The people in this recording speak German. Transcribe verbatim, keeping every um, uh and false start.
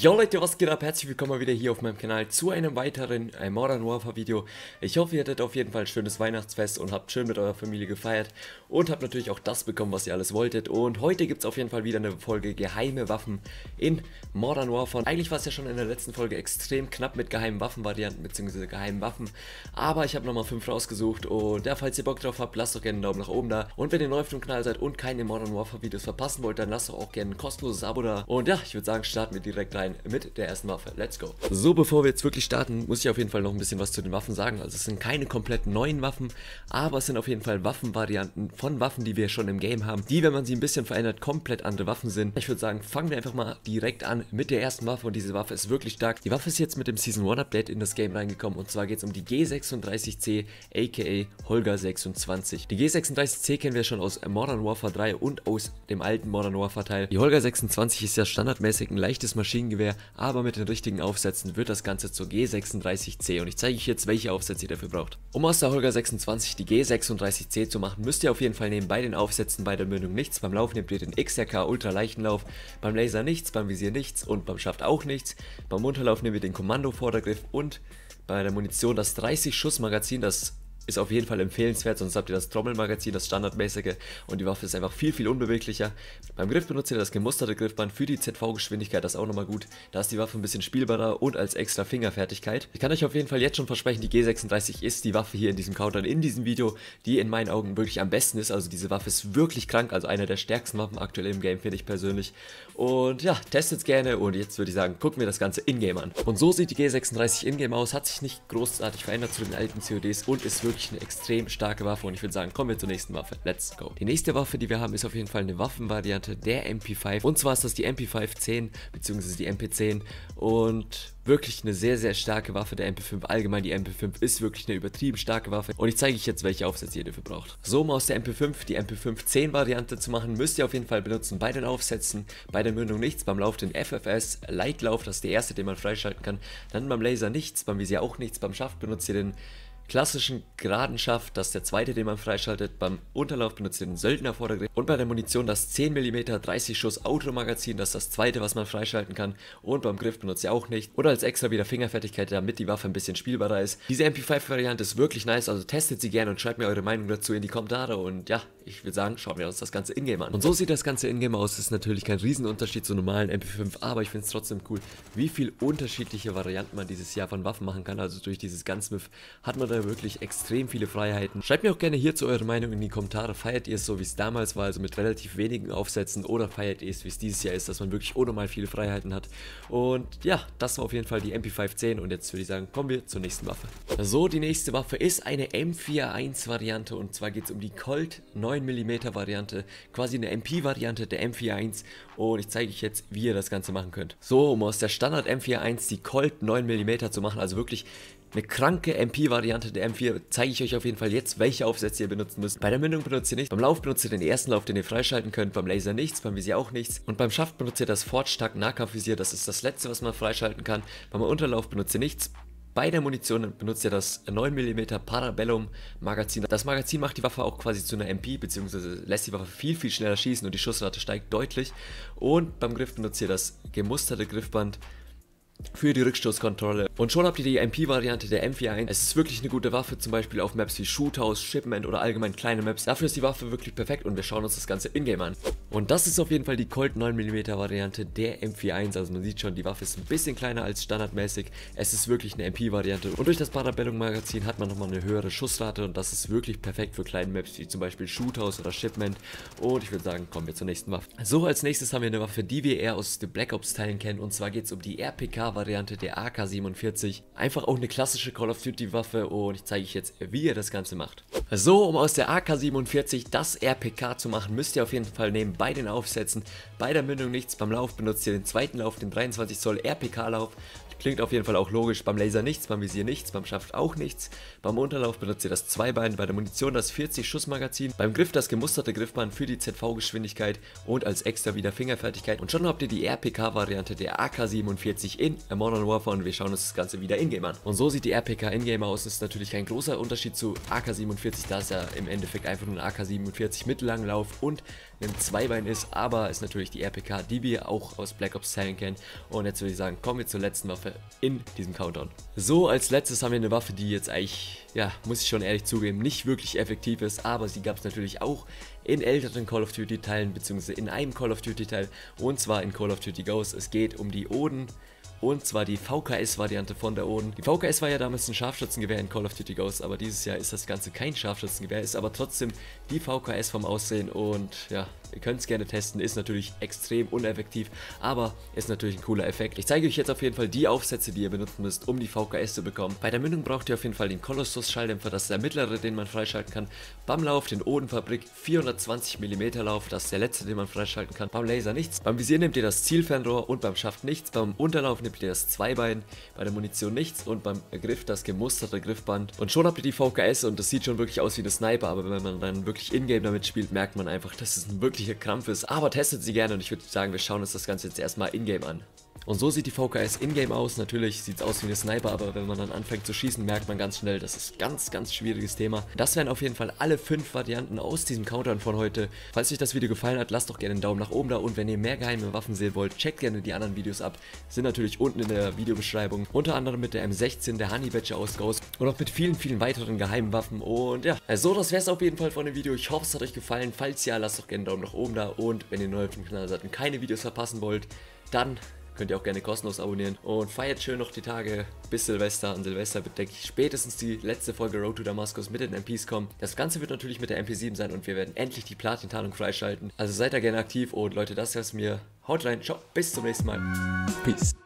Jo Leute, was geht ab? Herzlich willkommen mal wieder hier auf meinem Kanal zu einem weiteren äh, Modern Warfare Video. Ich hoffe, ihr hattet auf jeden Fall ein schönes Weihnachtsfest und habt schön mit eurer Familie gefeiert und habt natürlich auch das bekommen, was ihr alles wolltet. Und heute gibt es auf jeden Fall wieder eine Folge geheime Waffen in Modern Warfare. Eigentlich war es ja schon in der letzten Folge extrem knapp mit geheimen Waffenvarianten bzw. geheimen Waffen, aber ich habe nochmal fünf rausgesucht und ja, falls ihr Bock drauf habt, lasst doch gerne einen Daumen nach oben da. Und wenn ihr neu auf dem Kanal seid und keine Modern Warfare Videos verpassen wollt, dann lasst doch auch gerne ein kostenloses Abo da. Und ja, ich würde sagen, starten wir direkt rein mit der ersten Waffe. Let's go. So, bevor wir jetzt wirklich starten, muss ich auf jeden Fall noch ein bisschen was zu den Waffen sagen. Also es sind keine komplett neuen Waffen, aber es sind auf jeden Fall Waffenvarianten von Waffen, die wir schon im Game haben, die, wenn man sie ein bisschen verändert, komplett andere Waffen sind. Ich würde sagen, fangen wir einfach mal direkt an mit der ersten Waffe und diese Waffe ist wirklich stark. Die Waffe ist jetzt mit dem Season eins Update in das Game reingekommen und zwar geht es um die G sechsunddreißig C, aka Holger sechsundzwanzig. Die G sechsunddreißig C kennen wir schon aus Modern Warfare drei und aus dem alten Modern Warfare Teil. Die Holger sechsundzwanzig ist ja standardmäßig ein leichtes Maschinengewehr, aber mit den richtigen Aufsätzen wird das Ganze zur G sechsunddreißig C und ich zeige euch jetzt, welche Aufsätze ihr dafür braucht. Um aus der Holger sechsundzwanzig die G sechsunddreißig C zu machen, müsst ihr auf jeden Fall nehmen bei den Aufsätzen bei der Mündung nichts, beim Lauf nehmt ihr den X R K Ultra leichten Lauf, beim Laser nichts, beim Visier nichts und beim Schaft auch nichts. Beim Unterlauf nehmen wir den Kommando Vordergriff und bei der Munition das dreißig Schuss Magazin, das ist auf jeden Fall empfehlenswert, sonst habt ihr das Trommelmagazin, das standardmäßige, und die Waffe ist einfach viel, viel unbeweglicher. Beim Griff benutzt ihr das gemusterte Griffband für die Z V-Geschwindigkeit, das ist auch nochmal gut. Da ist die Waffe ein bisschen spielbarer und als extra Fingerfertigkeit. Ich kann euch auf jeden Fall jetzt schon versprechen, die G sechsunddreißig ist die Waffe hier in diesem Countdown, in diesem Video, die in meinen Augen wirklich am besten ist. Also diese Waffe ist wirklich krank, also eine der stärksten Waffen aktuell im Game, finde ich persönlich. Und ja, testet's gerne und jetzt würde ich sagen, gucken wir das Ganze in-game an. Und so sieht die G sechsunddreißig in-game aus, hat sich nicht großartig verändert zu den alten C O Ds und ist wirklich eine extrem starke Waffe und ich würde sagen, kommen wir zur nächsten Waffe. Let's go. Die nächste Waffe, die wir haben, ist auf jeden Fall eine Waffenvariante der M P fünf und zwar ist das die M P fünf zehn bzw. die M P zehn und wirklich eine sehr, sehr starke Waffe der M P fünf. Allgemein die M P fünf ist wirklich eine übertrieben starke Waffe und ich zeige euch jetzt, welche Aufsätze ihr dafür braucht. So, um aus der M P fünf die M P fünf zehn Variante zu machen, müsst ihr auf jeden Fall benutzen bei den Aufsätzen, bei der Mündung nichts, beim Lauf den F F S Leitlauf, das ist der erste, den man freischalten kann, dann beim Laser nichts, beim Visier auch nichts, beim Schaft benutzt ihr den klassischen geraden Schaft, das ist der zweite, den man freischaltet. Beim Unterlauf benutzt ihr den Söldner Vordergriff und bei der Munition das zehn Millimeter dreißig Schuss Automagazin, das ist das zweite, was man freischalten kann, und beim Griff benutzt ihr auch nicht oder als extra wieder Fingerfertigkeit, damit die Waffe ein bisschen spielbarer ist. Diese M P fünf Variante ist wirklich nice, also testet sie gerne und schreibt mir eure Meinung dazu in die Kommentare und ja, ich würde sagen, schauen wir uns das Ganze in-game an. Und so sieht das Ganze in-game aus, das ist natürlich kein Riesenunterschied zur normalen M P fünf, aber ich finde es trotzdem cool, wie viel unterschiedliche Varianten man dieses Jahr von Waffen machen kann, also durch dieses Gunsmith hat man da wirklich extrem viele Freiheiten. Schreibt mir auch gerne hierzu eure Meinung in die Kommentare. Feiert ihr es so, wie es damals war, also mit relativ wenigen Aufsätzen, oder feiert ihr es, wie es dieses Jahr ist, dass man wirklich unnormal viele Freiheiten hat? Und ja, das war auf jeden Fall die M P fünf zehn und jetzt würde ich sagen, kommen wir zur nächsten Waffe. So, die nächste Waffe ist eine M vier eins Variante und zwar geht es um die Colt neun Millimeter Variante, quasi eine M P Variante der M vier eins und ich zeige euch jetzt, wie ihr das Ganze machen könnt. So, um aus der Standard M vier eins die Colt neun Millimeter zu machen, also wirklich eine kranke M P-Variante der M vier, zeige ich euch auf jeden Fall jetzt, welche Aufsätze ihr benutzen müsst. Bei der Mündung benutzt ihr nichts, beim Lauf benutzt ihr den ersten Lauf, den ihr freischalten könnt, beim Laser nichts, beim Visier auch nichts und beim Schaft benutzt ihr das Forge-Stark Nahkampfvisier, das ist das letzte, was man freischalten kann. Beim Unterlauf benutzt ihr nichts. Bei der Munition benutzt ihr das neun Millimeter Parabellum Magazin. Das Magazin macht die Waffe auch quasi zu einer M P, beziehungsweise lässt die Waffe viel, viel schneller schießen und die Schussrate steigt deutlich. Und beim Griff benutzt ihr das gemusterte Griffband für die Rückstoßkontrolle. Und schon habt ihr die M P-Variante der M vier eins. Es ist wirklich eine gute Waffe, zum Beispiel auf Maps wie Shoothouse, Shipment oder allgemein kleine Maps. Dafür ist die Waffe wirklich perfekt und wir schauen uns das Ganze in-game an. Und das ist auf jeden Fall die Colt neun Millimeter Variante der M vier eins. Also man sieht schon, die Waffe ist ein bisschen kleiner als standardmäßig. Es ist wirklich eine M P-Variante und durch das Parabellum-Magazin hat man nochmal eine höhere Schussrate und das ist wirklich perfekt für kleine Maps wie zum Beispiel Shoothouse oder Shipment. Und ich würde sagen, kommen wir zur nächsten Waffe. So, als nächstes haben wir eine Waffe, die wir eher aus den Black Ops Teilen kennen, und zwar geht es um die R P K Variante der A K siebenundvierzig. Einfach auch eine klassische Call of Duty Waffe und ich zeige euch jetzt, wie ihr das Ganze macht. So, um aus der A K siebenundvierzig das R P K zu machen, müsst ihr auf jeden Fall nehmen bei den Aufsätzen, bei der Mündung nichts, beim Lauf benutzt ihr den zweiten Lauf, den dreiundzwanzig Zoll R P K Lauf. Klingt auf jeden Fall auch logisch. Beim Laser nichts, beim Visier nichts, beim Schaft auch nichts. Beim Unterlauf benutzt ihr das Zweibein, bei der Munition das vierzig Schuss Magazin, beim Griff das gemusterte Griffband für die Z V-Geschwindigkeit und als extra wieder Fingerfertigkeit. Und schon habt ihr die R P K-Variante der A K siebenundvierzig in Modern Warfare und wir schauen uns das Ganze wieder in-game an. Und so sieht die R P K in-game aus. Das ist natürlich ein großer Unterschied zu A K siebenundvierzig, da es ja im Endeffekt einfach nur ein A K siebenundvierzig mit langem Lauf und einem Zweibein ist, aber ist natürlich die R P K, die wir auch aus Black Ops Zellen kennen. Und jetzt würde ich sagen, kommen wir zur letzten Waffe in diesem Countdown. So, als letztes haben wir eine Waffe, die jetzt eigentlich, ja, muss ich schon ehrlich zugeben, nicht wirklich effektiv ist, aber sie gab es natürlich auch in älteren Call of Duty Teilen, beziehungsweise in einem Call of Duty Teil, und zwar in Call of Duty Ghosts. Es geht um die Oden. Und zwar die V K S-Variante von der Oden. Die V K S war ja damals ein Scharfschützengewehr in Call of Duty Ghosts, aber dieses Jahr ist das Ganze kein Scharfschützengewehr, ist aber trotzdem die V K S vom Aussehen und ja, ihr könnt es gerne testen, ist natürlich extrem uneffektiv, aber ist natürlich ein cooler Effekt. Ich zeige euch jetzt auf jeden Fall die Aufsätze, die ihr benutzen müsst, um die V K S zu bekommen. Bei der Mündung braucht ihr auf jeden Fall den Colossus-Schalldämpfer, das ist der mittlere, den man freischalten kann. Beim Lauf den Odenfabrik vierhundertzwanzig Millimeter Lauf, das ist der letzte, den man freischalten kann. Beim Laser nichts. Beim Visier nehmt ihr das Zielfernrohr und beim Schaft nichts. Beim Unterlauf nehmt ihr das Zweibein, bei der Munition nichts und beim Griff das gemusterte Griffband. Und schon habt ihr die V K S und das sieht schon wirklich aus wie eine Sniper, aber wenn man dann wirklich in-game damit spielt, merkt man einfach, dass es ein wirklicher Krampf ist. Aber testet sie gerne und ich würde sagen, wir schauen uns das Ganze jetzt erstmal in-game an. Und so sieht die V K S in-game aus. Natürlich sieht es aus wie eine Sniper, aber wenn man dann anfängt zu schießen, merkt man ganz schnell, das ist ein ganz, ganz schwieriges Thema. Das wären auf jeden Fall alle fünf Varianten aus diesem Countdown von heute. Falls euch das Video gefallen hat, lasst doch gerne einen Daumen nach oben da und wenn ihr mehr geheime Waffen sehen wollt, checkt gerne die anderen Videos ab. Sind natürlich unten in der Videobeschreibung. Unter anderem mit der M sechzehn, der Honey Badger aus Ghost und auch mit vielen, vielen weiteren geheimen Waffen. Und ja, also das wäre es auf jeden Fall von dem Video. Ich hoffe, es hat euch gefallen. Falls ja, lasst doch gerne einen Daumen nach oben da und wenn ihr neu auf dem Kanal seid und keine Videos verpassen wollt, dann könnt ihr auch gerne kostenlos abonnieren und feiert schön noch die Tage bis Silvester. An Silvester wird, denke ich, spätestens die letzte Folge Road to Damascus mit den M Ps kommen. Das Ganze wird natürlich mit der M P sieben sein und wir werden endlich die Platin-Tarnung freischalten. Also seid da gerne aktiv und Leute, das wär's mir. Haut rein, ciao, bis zum nächsten Mal. Peace.